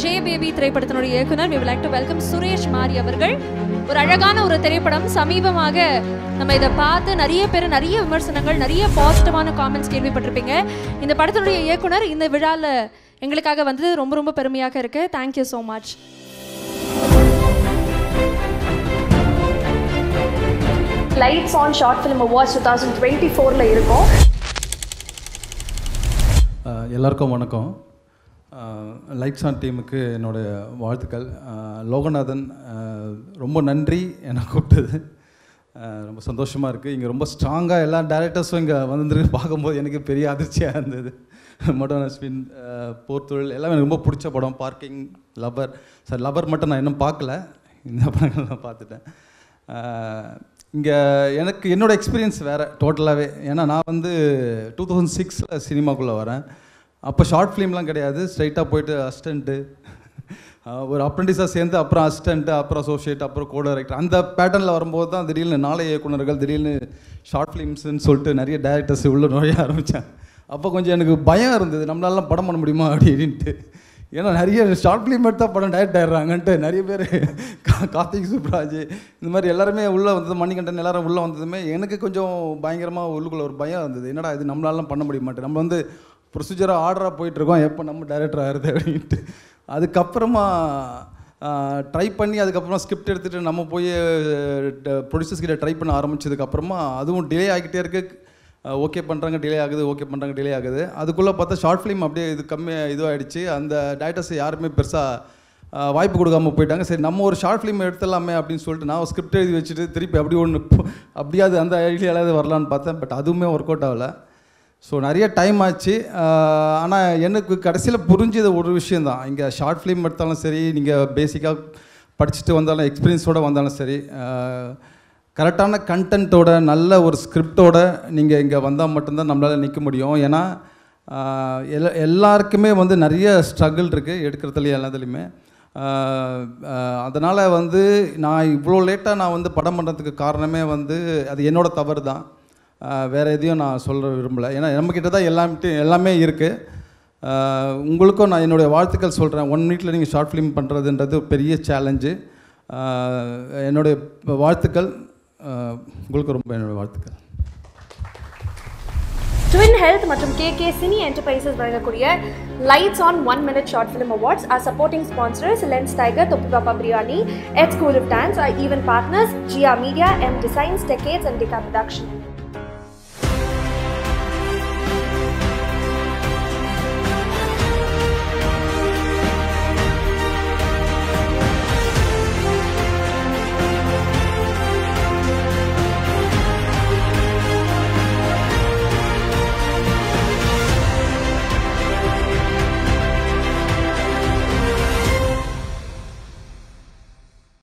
J baby திரைப்படத்தினுடைய இயக்குனர். we would like to welcome Suresh மாரி அவர்கள். ஒரு அழகான ஒரு திரைப்படம். சமீபமாக நம்ம இதை பார்த்து நிறைய பேர் நிறைய விமர்சனங்கள், நிறைய பாசிட்டிவான காமெண்ட்ஸ் கேள்விப்பட்டிருப்பீங்க. இந்த படத்தினுடைய இயக்குனர் இந்த விழாவில் எங்களுக்காக வந்து ரொம்ப ரொம்ப பெருமையாக இருக்கு. Thank you so much. Lightz On Short Film Awards 2024ல இருக்கும். எல்லாருக்கும் வணக்கம். லைட்ஸ் ஆன் டீமுக்கு என்னுடைய வாழ்த்துக்கள். லோகநாதன் ரொம்ப நன்றி என்னை கூப்பிட்டது. ரொம்ப சந்தோஷமாக இருக்குது. இங்கே ரொம்ப ஸ்ட்ராங்காக எல்லா டேரக்டர்ஸும் இங்கே வந்துருக்கு பார்க்கும்போது எனக்கு பெரிய அதிர்ச்சியாக இருந்தது. மோட்டார் அஸ்வின், போர்த்தொழில் எல்லாமே எனக்கு ரொம்ப பிடிச்ச படம். Parking, lower. சார் லவர் மட்டும் நான் இன்னும் பார்க்கல, இந்த படங்கள் நான் பார்த்துட்டேன். இங்கே எனக்கு என்னோடய எக்ஸ்பீரியன்ஸ் வேறு டோட்டலாகவே. ஏன்னா நான் வந்து 2006 சினிமாக்குள்ளே வரேன். அப்போ ஷார்ட் ஃபிலிம்லாம் கிடையாது. ஸ்ட்ரைட்டாக போயிட்டு அசிஸ்டண்ட்டு, ஒரு அப்ரெண்டிஸாக சேர்ந்து அப்புறம் அசிஸ்டண்ட்டு, அப்புறம் அசோசியேட், அப்புறம் கோ டைரக்டர், அந்த பேட்டர்னில் வரும்போது தான் திடீர்னு நாளைய இயக்குனர்கள், திடீர்னு ஷார்ட் ஃபிலிம்ஸ்ன்னு சொல்லிட்டு நிறைய டேரக்டர்ஸ் உள்ள நுழைய ஆரம்பித்தேன். அப்போ கொஞ்சம் எனக்கு பயம் இருந்தது, நம்மளாலாம் படம் பண்ண முடியுமா அப்படின்ட்டு. ஏன்னா நிறைய ஷார்ட் ஃபிலிம் எடுத்தால் படம் டைரக்ட் ஆகிடுறாங்கன்ட்டு நிறைய பேர், கார்த்திக் சுப்ராஜ் இந்த மாதிரி எல்லாருமே உள்ளே வந்தது, மணிகண்டன் எல்லாரும் உள்ளே வந்ததுமே எனக்கு கொஞ்சம் பயங்கரமாக உள்ளுக்குள்ளே ஒரு பயம் இருந்தது. என்னடா இது நம்மளாலாம் பண்ண முடிய மாட்டேன், நம்ம வந்து ப்ரொசீஜராக ஆர்டராக போயிட்டுருக்கோம், எப்போ நம்ம டைரக்டர் ஆகிறது அப்படின்ட்டு. அதுக்கப்புறமா ட்ரை பண்ணி அதுக்கப்புறமா ஸ்கிரிப்ட் எடுத்துகிட்டு நம்ம போய் ப்ரொடியூசர்ஸ் கிட்ட ட்ரை பண்ண ஆரம்பித்ததுக்கப்புறமா அதுவும் டிலே ஆகிக்கிட்டே இருக்குது. ஓகே பண்ணுறாங்க, டிலே ஆகுது, ஓகே பண்ணுறாங்க, டிலே ஆகுது. அதுக்குள்ளே பார்த்தா ஷார்ட் ஃபிலிம் அப்படியே இது கம்மியாக இதுவாகிடுச்சு. அந்த டைரக்டர்ஸ் யாருமே பெருசாக வாய்ப்பு கொடுக்காம போயிட்டாங்க. சரி நம்ம ஒரு ஷார்ட் ஃபிலிம் எடுத்துடலாமே அப்படின்னு சொல்லிட்டு நான் ஸ்கிரிப்ட் எழுதி வச்சுட்டு திருப்பி அப்படி ஒன்று அப்படியாவது அந்த ஐடியாவில் வரலான்னு பார்த்தேன். பட் அதுவுமே ஒர்க் அவுட் ஆகலை. ஸோ நிறைய டைம் ஆச்சு. ஆனால் எனக்கு கடைசியில் புரிஞ்சது ஒரு விஷயந்தான். இங்கே ஷார்ட் ஃபிலிம் எடுத்தாலும் சரி, நீங்கள் பேசிக்காக படிச்சுட்டு வந்தாலும், எக்ஸ்பீரியன்ஸோடு வந்தாலும் சரி, கரெக்டான கண்டென்ட்டோட நல்ல ஒரு ஸ்கிரிப்டோட நீங்கள் இங்கே வந்தால் மட்டும்தான் நம்மளால் நிற்க முடியும். ஏன்னா எல்லாருக்குமே வந்து நிறைய ஸ்ட்ரகிள் இருக்குது எடுக்கிறதுலையும் எல்லாத்துலேயுமே. அதனால் வந்து நான் இவ்வளோ லேட்டாக நான் வந்து படம் பண்ணுறதுக்கு காரணமே வந்து அது என்னோடய தவறு தான். வேறு எதையும் நான் சொல்ல விரும்பலை. ஏன்னா நம்மக்கிட்ட தான் எல்லாமே இருக்குது. உங்களுக்கும் நான் என்னுடைய வாழ்த்துக்கள் சொல்கிறேன். 1 minute நீங்கள் ஷார்ட் ஃபிலிம் பண்ணுறதுன்றது பெரிய சேலஞ்சு. என்னுடைய வாழ்த்துக்கள் உங்களுக்கு, ரொம்ப என்னுடைய வாழ்த்துக்கள். ட்வின் ஹெல்த் மற்றும் KK சினி என்டர்பிரைசஸ் வழங்கக்கூடிய Lightz On 1-minute Short Film Awards are supporting sponsors Lens Tiger, Topu Papa Biryani, Ed School of Dance, our event partners Gia Media, M Designs, Decades and Decca Production.